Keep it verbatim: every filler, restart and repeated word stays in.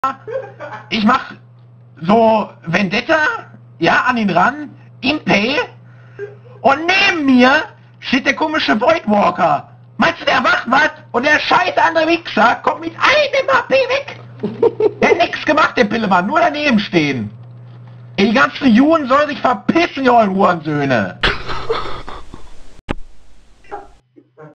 ich mach so Vendetta, ja, an ihn ran, Impey, und neben mir steht der komische Voidwalker. Meinst du, der macht was? Und der scheiß andere Wichser kommt mit einem H P weg. Der hat nix gemacht, der Pillemann, nur daneben stehen. Ey, die ganzen Juden sollen sich verpissen, ihr ollen Hurensöhne.